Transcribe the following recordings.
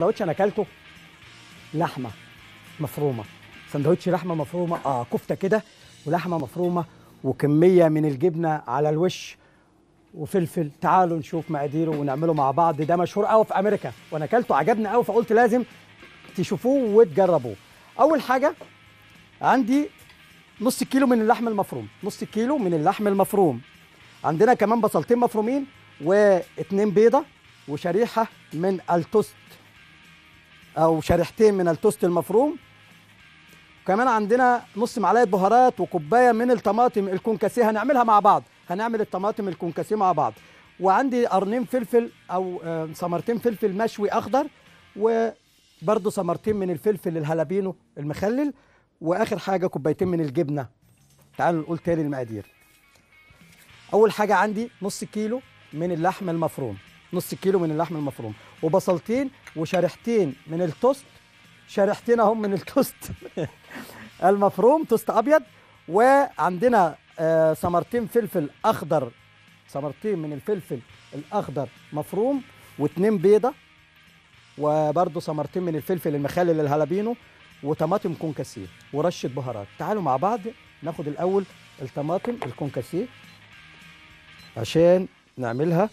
سندوتش انا اكلته لحمه مفرومه، سندوتش لحمه مفرومه، كفته كده ولحمه مفرومه وكميه من الجبنه على الوش وفلفل. تعالوا نشوف مقاديره ونعمله مع بعض. ده مشهور قوي في امريكا وانا اكلته عجبني قوي، فقلت لازم تشوفوه وتجربوه. اول حاجه عندي نص كيلو من اللحم المفروم، نص كيلو من اللحم المفروم. عندنا كمان بصلتين مفرومين واتنين بيضه وشريحه من التوست او شريحتين من التوست المفروم. كمان عندنا نص معلقه بهارات وكوبايه من الطماطم الكونكاسيه، هنعملها مع بعض، هنعمل الطماطم الكونكاسيه مع بعض. وعندي قرنين فلفل او ثمرتين فلفل مشوي اخضر، وبرده ثمرتين من الفلفل الهالابينو المخلل، واخر حاجه كوبايتين من الجبنه. تعالوا نقول تاني المقادير. اول حاجه عندي نص كيلو من اللحم المفروم، نص كيلو من اللحم المفروم، وبصلتين وشريحتين من التوست، شريحتين اهم من التوست المفروم، توست ابيض. وعندنا ثمرتين فلفل اخضر، ثمرتين من الفلفل الاخضر مفروم، واتنين بيضه، وبرده ثمرتين من الفلفل المخلل الهالابينو، وطماطم كونكاسيه ورشه بهارات. تعالوا مع بعض ناخد الاول الطماطم الكونكاسيه عشان نعملها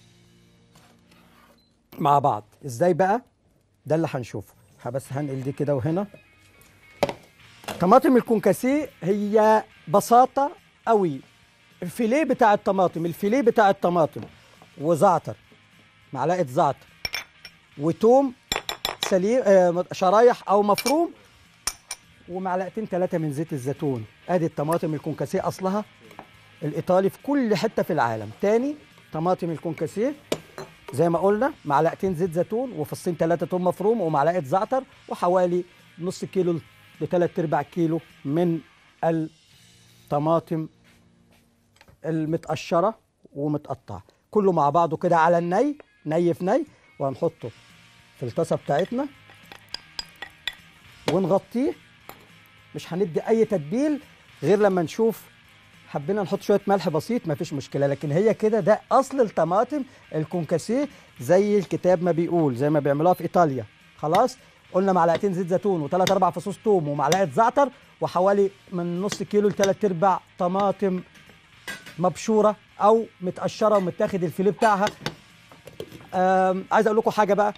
مع بعض. ازاي بقى؟ ده اللي هنشوفه. بس هنقل دي كده وهنا. طماطم الكونكاسيه هي بساطه قوي. الفيليه بتاع الطماطم، الفيليه بتاع الطماطم وزعتر، معلقه زعتر وتوم سليم شرايح او مفروم، ومعلقتين 3 من زيت الزيتون. ادي الطماطم الكونكاسيه اصلها الايطالي في كل حته في العالم. تاني، طماطم الكونكاسيه زي ما قلنا معلقتين زيت زيتون وفصين 3 توم مفروم ومعلقه زعتر، وحوالي نص كيلو لثلاث ارباع كيلو من الطماطم المتقشره ومتقطعه، كله مع بعضه كده على الني، ني في ني. وهنحطه في الطاسه بتاعتنا ونغطيه. مش هندي اي تتبيل غير لما نشوف حبينا نحط شويه ملح بسيط مفيش مشكله، لكن هي كده ده اصل الطماطم الكونكاسيه زي الكتاب ما بيقول، زي ما بيعملوها في ايطاليا. خلاص، قلنا معلقتين زيت زيتون وثلاث اربع فصوص توم ومعلقه زعتر، وحوالي من نص كيلو لثلاث ارباع طماطم مبشوره او متقشره ومتاخد الفيليه بتاعها. عايز اقول لكم حاجه بقى.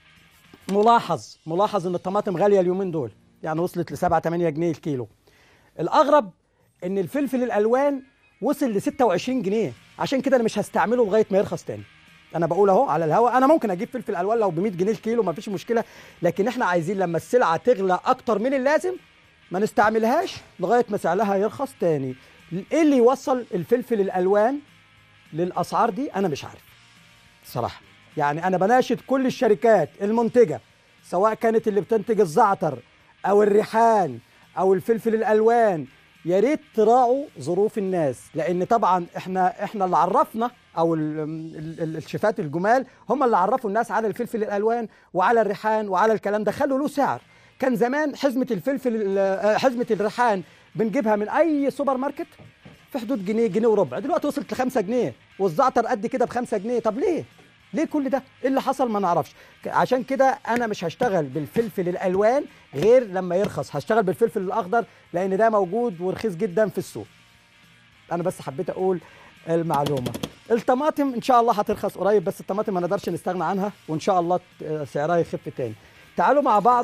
ملاحظ ان الطماطم غاليه اليومين دول، يعني وصلت ل 7 8 جنيه الكيلو. الاغرب ان الفلفل الالوان وصل ل 26 جنيه، عشان كده انا مش هستعمله لغايه ما يرخص تاني. انا بقول اهو على الهوا، انا ممكن اجيب فلفل الوان لو ب 100 جنيه الكيلو مفيش مشكله، لكن احنا عايزين لما السلعه تغلى اكتر من اللازم ما نستعملهاش لغايه ما سعرها يرخص تاني. ايه اللي يوصل الفلفل الالوان للاسعار دي؟ انا مش عارف صراحه. يعني انا بناشد كل الشركات المنتجه، سواء كانت اللي بتنتج الزعتر او الريحان او الفلفل الالوان، يا ريت تراعوا ظروف الناس، لان طبعا احنا اللي عرفنا، او الشيفات الجمال هم اللي عرفوا الناس على الفلفل الالوان وعلى الريحان وعلى الكلام ده، خلوا له سعر. كان زمان حزمه حزمه الريحان بنجيبها من اي سوبر ماركت في حدود جنيه، جنيه وربع، دلوقتي وصلت ل 5 جنيه، والزعتر قد كده ب 5 جنيه. طب ليه كل ده؟ ايه اللي حصل؟ ما نعرفش. عشان كده انا مش هشتغل بالفلفل الالوان غير لما يرخص، هشتغل بالفلفل الاخضر لان ده موجود ورخيص جدا في السوق. انا بس حبيت اقول المعلومه. الطماطم ان شاء الله هترخص قريب، بس الطماطم ما نقدرش نستغنى عنها، وان شاء الله سعرها يخف تاني. تعالوا مع بعض.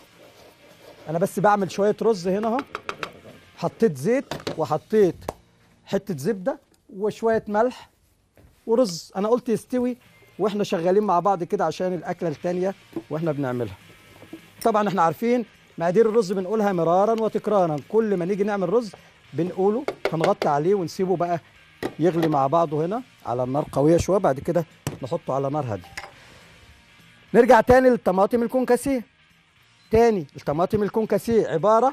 انا بس بعمل شويه رز هنا اهو، حطيت زيت وحطيت حته زبده وشويه ملح ورز. انا قلت يستوي واحنا شغالين مع بعض كده عشان الاكله الثانيه واحنا بنعملها. طبعا احنا عارفين مقادير الرز بنقولها مرارا وتكرارا، كل ما نيجي نعمل رز بنقوله. هنغطي عليه ونسيبه بقى يغلي مع بعضه هنا على النار قويه شويه، بعد كده نحطه على نار هاديه. نرجع تاني للطماطم الكونكاسيه. تاني، الطماطم الكونكاسيه عباره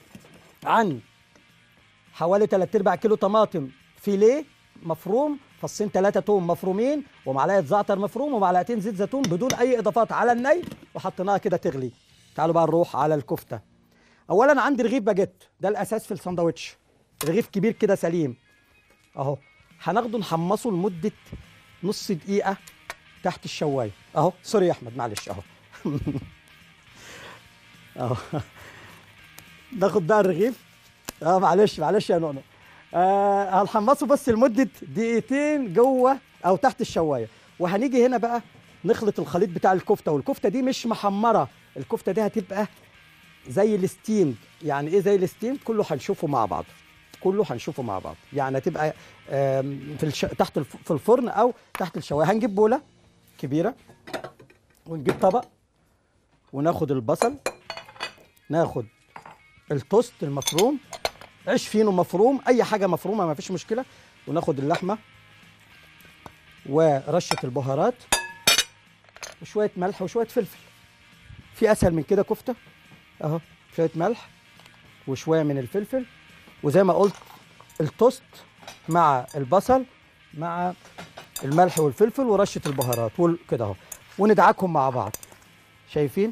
عن حوالي 3 ارباع كيلو طماطم فيليه مفروم، فصين 3 توم مفرومين، ومعلقه زعتر مفروم، ومعلقتين زيت زيتون بدون اي اضافات على الني، وحطيناها كده تغلي. تعالوا بقى نروح على الكفته. اولا عندي رغيف باجيت، ده الاساس في الساندوتش، رغيف كبير كده سليم اهو. هناخده نحمصه لمده نص دقيقه تحت الشوايه اهو. سوري يا احمد معلش اهو اهو. ناخد بقى الرغيف. معلش معلش يا نونو. هنحمصه بس لمده دقيقتين جوه او تحت الشوايه، وهنيجي هنا بقى نخلط الخليط بتاع الكفته، والكفته دي مش محمره، الكفته دي هتبقى زي الستيم. يعني ايه زي الستيم؟ كله هنشوفه مع بعض، كله هنشوفه مع بعض. يعني هتبقى تحت في الفرن او تحت الشوايه. هنجيب بوله كبيره ونجيب طبق وناخد البصل، ناخد التوست المفروم، عيش فينو مفروم، اي حاجه مفرومه ما فيش مشكله، وناخد اللحمه ورشه البهارات وشويه ملح وشويه فلفل. في اسهل من كده كفته؟ اهو شويه ملح وشويه من الفلفل، وزي ما قلت التوست مع البصل مع الملح والفلفل ورشه البهارات كده اهو، وندعكهم مع بعض. شايفين؟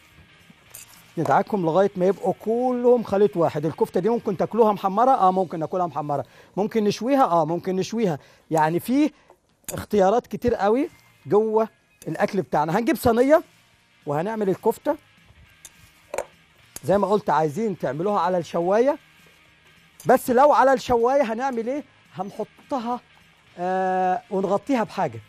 ندعكهم لغايه ما يبقوا كلهم خليط واحد. الكفته دي ممكن تاكلوها محمره، ممكن ناكلها محمره، ممكن نشويها، ممكن نشويها. يعني في اختيارات كتير قوي جوه الاكل بتاعنا. هنجيب صينيه وهنعمل الكفته زي ما قلت. عايزين تعملوها على الشوايه، بس لو على الشوايه هنعمل ايه؟ هنحطها ونغطيها بحاجه.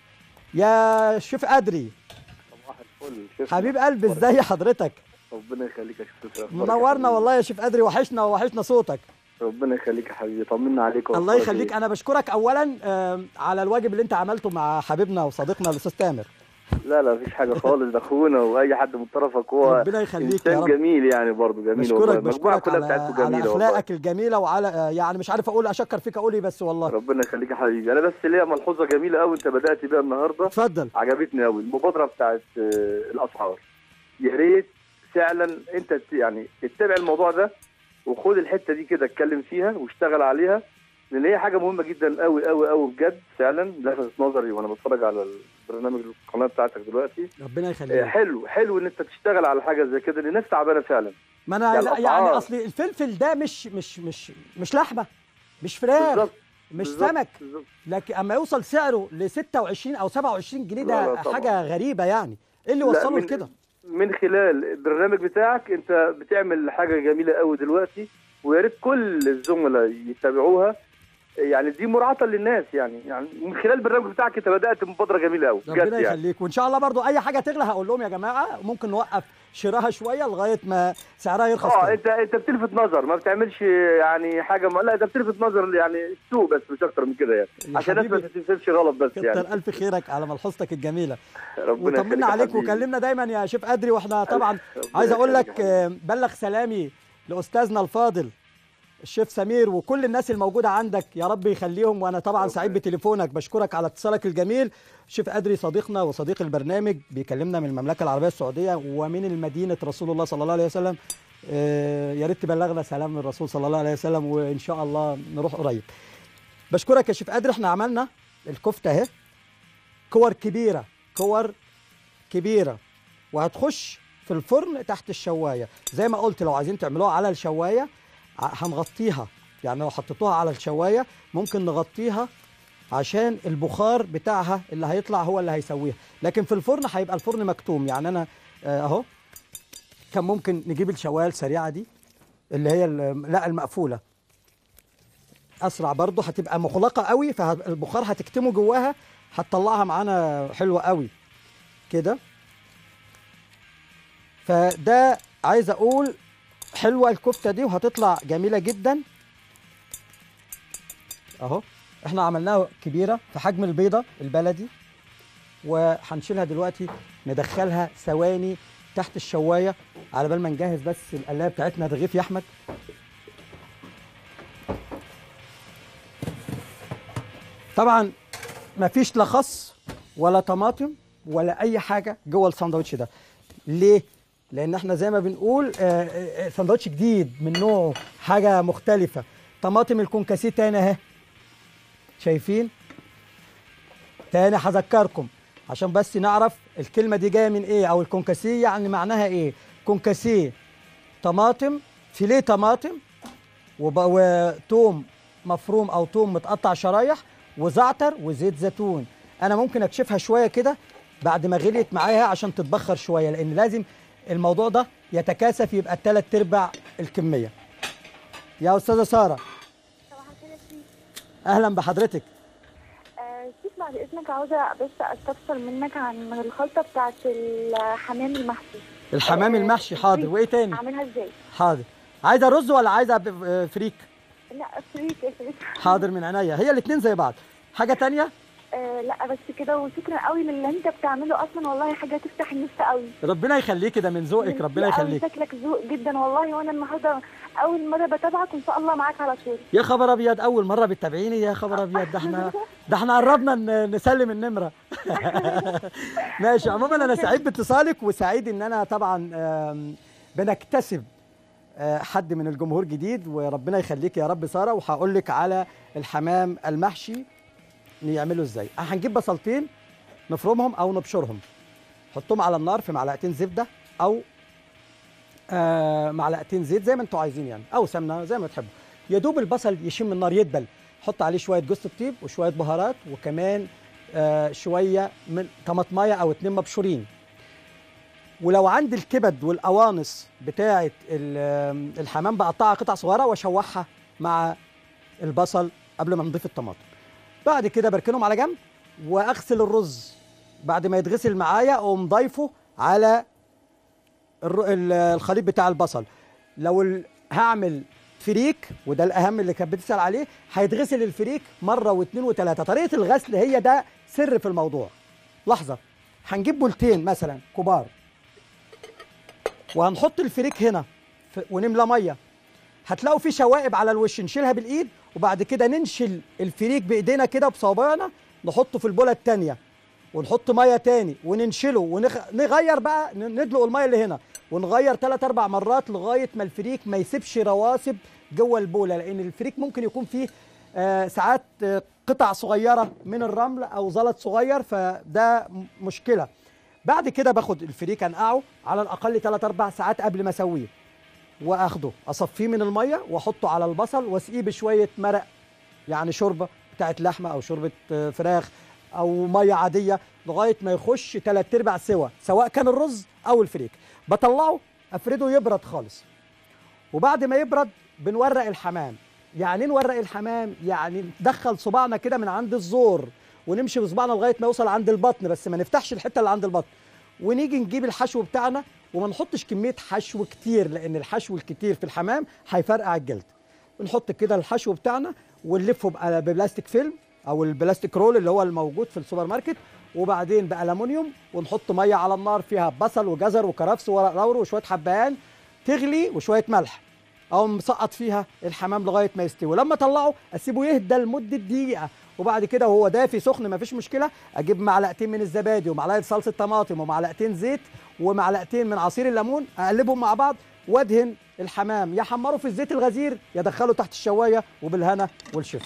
يا شيف أدري، صباح الفل شيف حبيب قلبي، ازاي حضرتك؟ ربنا يخليك يا شيف. منورنا والله يا شيف أدري، وحشنا صوتك. ربنا يخليك يا حبيبي، طمنا عليك. الله يخليك. انا بشكرك اولا على الواجب اللي انت عملته مع حبيبنا وصديقنا الاستاذ تامر. لا مفيش حاجه خالص، ده اخونا واي حد من طرفك، هو ربنا يخليك انسان يا رب. جميل يعني، برضه جميل والله. المجموعه كلها بتاعتكم جميله على اخلاقك الجميله وعلى يعني مش عارف اقول اشكر فيك اقول ايه بس والله. ربنا يخليك يا حبيبي. انا بس ليا ملحوظه جميله قوي انت بدات بيها النهارده. اتفضل. عجبتني قوي المبادره بتاعت الاسعار. يا ريت فعلا انت يعني اتبع الموضوع ده وخد الحته دي كده اتكلم فيها واشتغل عليها، لان هي حاجه مهمه جدا قوي قوي قوي بجد. فعلا لفتت نظري وانا بتفرج على البرنامج القناه بتاعتك دلوقتي. ربنا يخليك. حلو ان انت تشتغل على حاجه زي كده، لان الناس تعبانه فعلا. ما انا يعني اصل الفلفل ده مش لحمه، مش فراخ، بالزبط. مش بالزبط. سمك. بالزبط. لكن اما يوصل سعره ل 26 او 27 جنيه ده حاجه غريبه يعني. ايه اللي وصله لكده؟ من خلال البرنامج بتاعك انت بتعمل حاجه جميله قوي دلوقتي، ويا ريت كل الزملاء يتابعوها. يعني دي مراعاه للناس، يعني من خلال البرنامج بتاعك انت بدات مبادره جميله قوي بجد. ربنا يخليك. وان شاء الله برضو اي حاجه تغلى هقول لهم يا جماعه ممكن نوقف شراها شويه لغايه ما سعرها يرخص. انت بتلفت نظر، ما بتعملش يعني حاجه لا ده بتلفت نظر يعني السوق بس، مش اكتر من كده يعني، عشان الناس ما تفهمش غلط بس يعني. كتر الف خيرك على ملحوظتك الجميله. ربنا وطمنا عليك وكلمنا دايما يا شيف أدري. واحنا طبعا عايز اقول لك بلغ سلامي لاستاذنا الفاضل الشيف سمير وكل الناس الموجوده عندك، يا رب يخليهم. وانا طبعا سعيد بتليفونك، بشكرك على اتصالك الجميل. شيف أدري صديقنا وصديق البرنامج بيكلمنا من المملكه العربيه السعوديه ومن المدينه رسول الله صلى الله عليه وسلم. يا ريت تبلغنا سلام من الرسول صلى الله عليه وسلم، وان شاء الله نروح قريب. بشكرك يا شيف أدري. احنا عملنا الكفته اهي، كور كبيره وهتخش في الفرن تحت الشوايه زي ما قلت. لو عايزين تعملوها على الشوايه هنغطيها، يعني لو حطيتوها على الشوايه ممكن نغطيها عشان البخار بتاعها اللي هيطلع هو اللي هيسويها، لكن في الفرن هيبقى الفرن مكتوم. يعني انا اهو كان ممكن نجيب الشوايه السريعه دي اللي هي لا المقفوله اسرع، برضه هتبقى مغلقه قوي فالبخار هتكتمه جواها، هتطلعها معانا حلوه قوي كده. فده عايز اقول حلوه الكفته دي وهتطلع جميله جدا اهو. احنا عملناها كبيره في حجم البيضه البلدي، وهنشيلها دلوقتي ندخلها ثواني تحت الشوايه على بال ما نجهز بس القلايه بتاعتنا الرغيف يا احمد. طبعا مفيش لا خس ولا طماطم ولا اي حاجه جوه الساندوتش ده. ليه؟ لان احنا زي ما بنقول ساندوتش جديد من نوعه، حاجه مختلفه. طماطم الكونكاسيه تاني اهي، شايفين؟ تاني هذكركم عشان بس نعرف الكلمه دي جايه من ايه، او الكونكاسيه يعني معناها ايه. كونكاسيه طماطم، فيليه طماطم وتوم مفروم او توم متقطع شرايح وزعتر وزيت زيتون. انا ممكن اكشفها شويه كده بعد ما غليت معاها عشان تتبخر شويه، لان لازم الموضوع ده يتكاثف يبقى 3/4 الكميه. يا استاذه ساره. صباح الخير يا شيخ. اهلا بحضرتك. شيخ بعد اذنك عاوزه بس استفسر منك عن الخلطه بتاعت الحمام المحشي. الحمام المحشي حاضر، وايه تاني؟ اعملها ازاي؟ حاضر. عايزه رز ولا عايزه فريك؟ لا فريك يا شيخ. حاضر من عينيا، هي الاثنين زي بعض. حاجه تانية؟ لا بس كده، وشكرا قوي للي انت بتعمله، اصلا والله حاجه تفتح النفس قوي. ربنا يخليكي، ده من ذوقك، ربنا يخليك. شكلك ذوق جدا والله، وانا النهارده اول مره بتابعك وان شاء الله معاك على طول. يا خبر ابيض، اول مره بتتابعيني؟ يا خبر ابيض، ده احنا قربنا نسلم النمره. ماشي. عموما انا سعيد باتصالك، وسعيد ان انا طبعا بنكتسب حد من الجمهور جديد، وربنا يخليك يا رب ساره. وهقول لك على الحمام المحشي نعمله ازاي. هنجيب بصلتين نفرمهم او نبشرهم، حطهم على النار في معلقتين زبده او معلقتين زيت زي ما انتوا عايزين يعني، او سمنه زي ما تحبوا. يا دوب البصل يشم النار يدبل، حط عليه شويه جوز الطيب وشويه بهارات، وكمان شويه من طماطمايه او 2 مبشورين. ولو عندي الكبد والقوانص بتاعه الحمام بقطعها قطع صغيره واشوحها مع البصل قبل ما نضيف الطماطم. بعد كده بركنهم على جنب، واغسل الرز. بعد ما يتغسل معايا اقوم ضايفه على الخليط بتاع البصل. لو هعمل فريك، وده الاهم اللي كانت بتسال عليه، هيتغسل الفريك مره واثنين وثلاثه. طريقه الغسل هي ده سر في الموضوع. لحظه، هنجيب بولتين مثلا كبار، وهنحط الفريك هنا ونملى ميه. هتلاقوا في شوائب على الوش، نشيلها بالايد، وبعد كده ننشل الفريك بايدينا كده بصوابعنا، نحطه في البوله الثانيه، ونحط ميه تاني وننشله، ونغير بقى، ندلق الميه اللي هنا، ونغير 3-4 مرات لغايه ما الفريك ما يسيبش رواسب جوه البوله، لان الفريك ممكن يكون فيه ساعات قطع صغيره من الرمل او زلط صغير، فده مشكله. بعد كده باخد الفريك انقعه على الاقل 3-4 ساعات قبل ما اسويه، واخده اصفيه من الميه واحطه على البصل واسقيه بشويه مرق، يعني شوربه بتاعت لحمه او شوربه فراخ او ميه عاديه، لغايه ما يخش 3/4 سوا، سواء كان الرز او الفريك. بطلعه افرده يبرد خالص، وبعد ما يبرد بنورق الحمام. يعني نورق الحمام، يعني ندخل صباعنا كده من عند الزور ونمشي بصباعنا لغايه ما يوصل عند البطن، بس ما نفتحش الحته اللي عند البطن، ونيجي نجيب الحشو بتاعنا، وما نحطش كميه حشو كتير، لان الحشو الكتير في الحمام هيفرقع الجلد. بنحط كده الحشو بتاعنا ونلفه ببلاستيك فيلم او البلاستيك رول اللي هو الموجود في السوبر ماركت، وبعدين بألمونيوم، ونحط ميه على النار فيها بصل وجزر وكرفس وورق لوري وشويه حبهان تغلي وشويه ملح، او مسقط فيها الحمام لغايه ما يستوي. لما اطلعه اسيبه يهدى لمده دقيقه، وبعد كده وهو دافي سخن مفيش مشكله، اجيب معلقتين من الزبادي ومعلقه صلصه طماطم ومعلقتين زيت ومعلقتين من عصير الليمون، اقلبهم مع بعض وادهن الحمام، يا حمره في الزيت الغزير يا دخله تحت الشوايه، وبالهنا والشفا.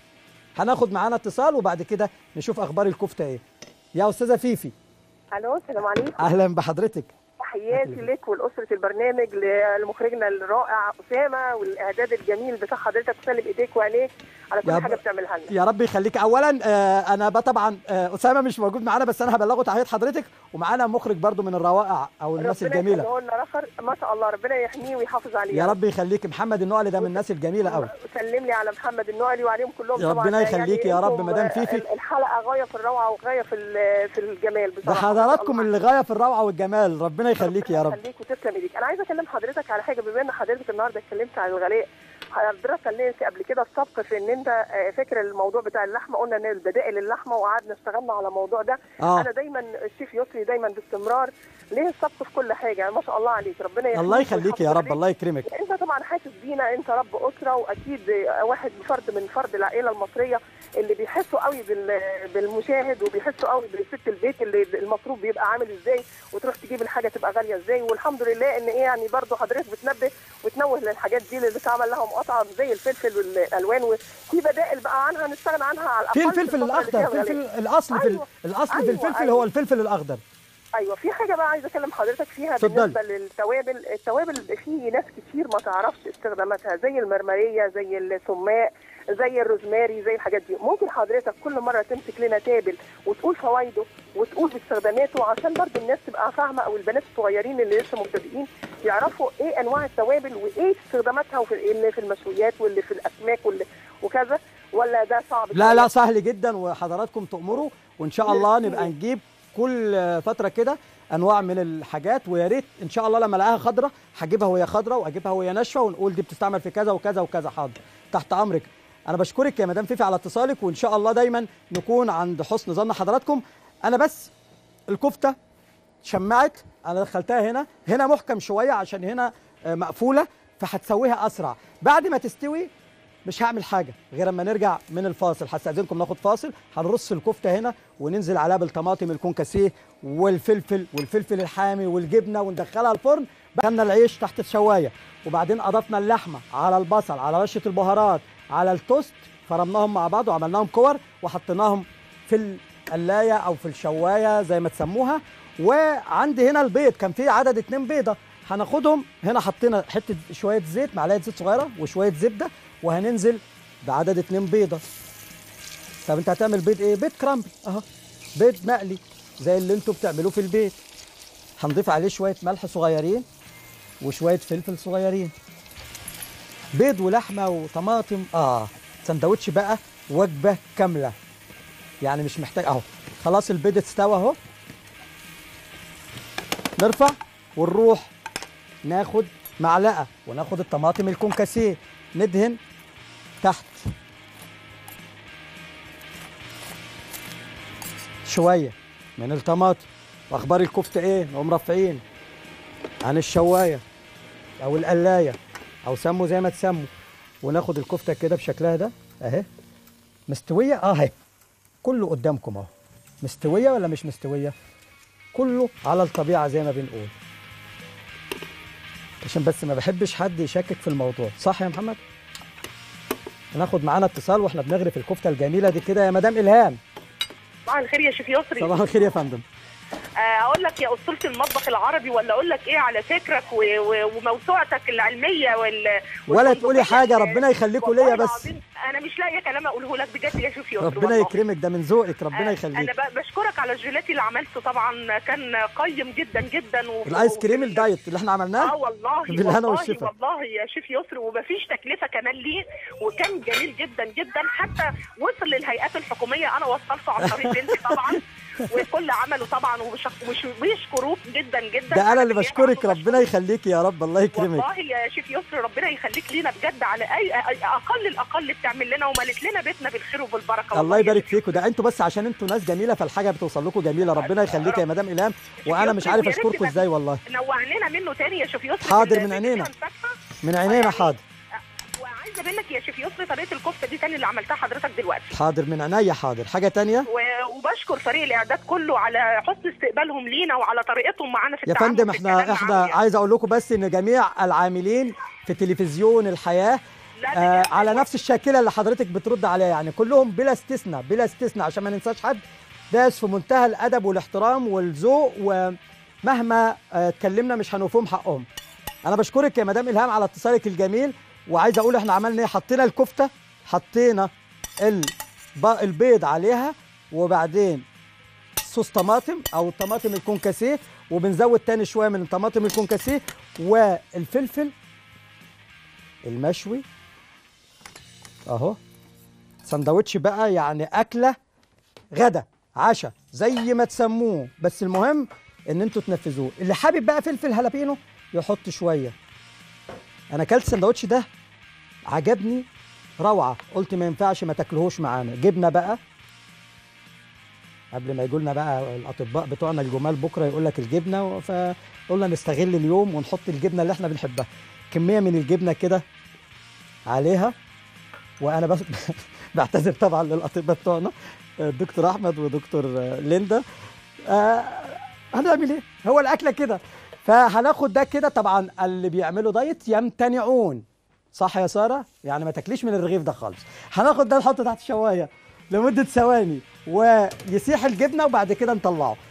هناخد معانا اتصال وبعد كده نشوف اخبار الكفته ايه. يا استاذه فيفي. الو، السلام عليكم. اهلا بحضرتك. تحياتي لك ولاسره البرنامج، لمخرجنا الرائع اسامه، والاعداد الجميل بتاع حضرتك، وسلم ايديك وعينيك على كل حاجه بتعملها لنا. يا رب يخليك. اولا انا طبعا اسامه مش موجود معانا، بس انا هبلغه تحيه حضرتك، ومعانا مخرج برضو من الروائع او الناس الجميله. ربنا يخليه لنا، ما شاء الله، ربنا يحميه ويحافظ عليه. يا رب يخليك. محمد النقلي ده من الناس الجميله قوي. سلم لي على محمد النقلي وعليهم كلهم. ربنا يخليك يا رب مدام فيفي. الحلقه غايه في الروعه وغايه في الجمال بصراحه. ده حضراتكم اللي غايه في الروعه والجمال، ربنا يخليك يا رب. يخليك وتسلم ايديك. انا عايزه اكلم حضرتك على حاجه، بما ان حضرتك النهارده اتكلمت عن الغلاء. حضرتك كلمت قبل كده السبق في ان انت فاكر الموضوع بتاع اللحمه، قلنا ان البدائل اللحمه وقعدنا اشتغلنا على الموضوع ده. انا دايما الشيف يسري دايما باستمرار ليه السبق في كل حاجه، ما شاء الله عليك، ربنا يخليك. الله يخليك يا رب، الله يكرمك. انت طبعا حاسس بينا، انت رب اسره، واكيد واحد فرد من فرد العائله المصريه اللي بيحسوا قوي بالمشاهد، وبيحسوا قوي بست البيت اللي المصروف بيبقى عامل ازاي، وتروح تجيب الحاجه تبقى غاليه ازاي. والحمد لله ان ايه يعني برضو حضرتك بتنبه وتنوه للحاجات دي اللي بتعمل لها مقاطعه زي الفلفل والالوان، وفي بدائل بقى عنها نستغنى عنها على الاقل. في الفلفل الاخضر، فلفل الاصل أيوة. الاصل في الفلفل هو الفلفل الاخضر. ايوه، في حاجه بقى عايزه اكلم حضرتك فيها. بالنسبه للتوابل، في ناس كتير ما تعرفش استخداماتها، زي المرمريه، زي السماق، زي الروزماري زي الحاجات دي. ممكن حضرتك كل مره تمسك لنا تابل وتقول فوائده وتقول باستخداماته، عشان برضه الناس تبقى فاهمه، او البنات الصغيرين اللي لسه مبتدئين يعرفوا ايه انواع التوابل وايه استخداماتها، اللي في المشويات واللي في الاسماك وكذا، ولا ده صعب؟ لا سهل جدا، وحضراتكم تأمروا، وان شاء الله نبقى نجيب كل فتره كده انواع من الحاجات. ويا ريت ان شاء الله لما الاقيها خضره هجيبها وهي خضره واجيبها وهي ناشفه ونقول دي بتستعمل في كذا وكذا وكذا. حاضر، تحت امرك. انا بشكرك يا مدام فيفي على اتصالك، وان شاء الله دايما نكون عند حسن ظن حضراتكم. انا بس الكفته شمعت، انا دخلتها هنا محكم شويه عشان هنا مقفوله، فهتسويها اسرع. بعد ما تستوي مش هعمل حاجه غير اما نرجع من الفاصل. هستاذنكم ناخد فاصل، هنرص الكفته هنا وننزل عليها بالطماطم الكونكاسيه والفلفل الحامي والجبنه وندخلها الفرن. دخلنا العيش تحت الشوايه، وبعدين اضفنا اللحمه على البصل على رشه البهارات على التوست، فرمناهم مع بعض وعملناهم كور وحطيناهم في القلايه او في الشوايه زي ما تسموها. وعندي هنا البيض، كان في عدد 2 بيضه، هناخدهم هنا حطينا حته شويه زيت، معلقه زيت صغيره وشويه زبده، وهننزل بعدد 2 بيضه. طب انت هتعمل بيض ايه؟ بيض كرامبل اهو، بيض مقلي زي اللي انتوا بتعملوه في البيت. هنضيف عليه شويه ملح صغيرين وشويه فلفل صغيرين، بيض ولحمه وطماطم. سندوتش بقى وجبه كامله، يعني مش محتاج. اهو خلاص البيض استوى اهو، نرفع ونروح ناخد معلقه وناخد الطماطم الكونكاسيه ندهن تحت شويه من الطماطم. واخبار الكفته ايه؟ نقوم رافعين عن الشوايه او القلايه او سموا زي ما تسموا، وناخد الكفته كده بشكلها ده اهي مستويه. اهي كله قدامكم اهو، مستويه ولا مش مستويه؟ كله على الطبيعه زي ما بنقول، عشان بس ما بحبش حد يشكك في الموضوع. صح يا محمد؟ ناخد معانا اتصال واحنا بنغرف الكفته الجميله دي كده يا مدام الهام. صباح الخير يا شيف يسري. صباح الخير يا فندم. اقول لك يا اسطوره المطبخ العربي، ولا اقول لك ايه على فكرك وموسوعتك العلميه ولا تقولي حاجه، ربنا يخليكوا ليا. بس انا مش لاقيه كلام اقوله لك بجد يا شيف يسري. ربنا يكرمك، ده من ذوقك، ربنا يخليك. انا بشكرك على الجيلاتي اللي عملته، طبعا كان قيم جدا جدا. الايس كريم الدايت اللي احنا عملناه والله بالهنا والشفا والله يا شيف يسري، ومفيش تكلفه كمان ليه، وكان جميل جدا جدا، حتى وصل للهيئات الحكوميه. انا وصلته عن طريق بنتي طبعا، وكل عمله طبعا وبيشكروك جدا جدا. ده انا اللي بشكرك، ربنا يخليك يا رب، الله يكرمك. والله يا شيف يسري ربنا يخليك لينا بجد، على اي اقل بتعمل لنا وملت لنا بيتنا بالخير وبالبركه. الله يبارك فيكم، ده انتوا بس عشان انتوا ناس جميله فالحاجه بتوصل لكم جميله. ربنا يخليك يا مدام الهام، وانا مش عارف اشكركم ازاي والله. نوع لنا منه تاني يا شيف يسري. حاضر، من عينينا من عينينا. حاضر. وعايزه منك يا شيف يسري طريقه الكفته دي تاني اللي عملتها حضرتك دلوقتي. حاضر من عينيا. حاضر. حاجه تانيه، وبشكر فريق الاعداد كله على حسن استقبالهم لينا وعلى طريقتهم معانا في التعامل. يا فندم احنا عايز اقول لكم بس ان جميع العاملين في تلفزيون الحياه على نفس الشاكله اللي حضرتك بترد عليها، يعني كلهم بلا استثناء بلا استثناء، عشان ما ننساش حد. داس في منتهى الادب والاحترام والذوق، ومهما اتكلمنا مش هنوفيهم حقهم. انا بشكرك يا مدام الهام على اتصالك الجميل. وعايز اقول احنا عملنا ايه؟ حطينا الكفته، حطينا البيض عليها، وبعدين صوص طماطم او الطماطم الكونكاسيه، وبنزود تاني شويه من الطماطم الكونكاسيه والفلفل المشوي اهو. سندوتش بقى، يعني اكله غدا عشاء زي ما تسموه، بس المهم ان انتوا تنفذوه. اللي حابب بقى فلفل هالابينو يحط شويه. انا اكلت السندوتش ده عجبني روعه، قلت ما ينفعش ما تاكلوهوش معانا. جبنه بقى قبل ما يجوا لنا بقى الاطباء بتوعنا الجمال بكره يقول لك الجبنه، فقلنا نستغل اليوم ونحط الجبنه اللي احنا بنحبها. كميه من الجبنه كده عليها. وانا بس بعتذر طبعا للاطباء بتوعنا الدكتور احمد ودكتور ليندا. هنعمل ايه؟ هو الاكله كده. فهناخد ده كده. طبعا اللي بيعملوا دايت يمتنعون، صح يا ساره؟ يعني ما تاكليش من الرغيف ده خالص. هناخد ده نحطه تحت الشوايه لمده ثواني ويسيح الجبنه، وبعد كده نطلعه.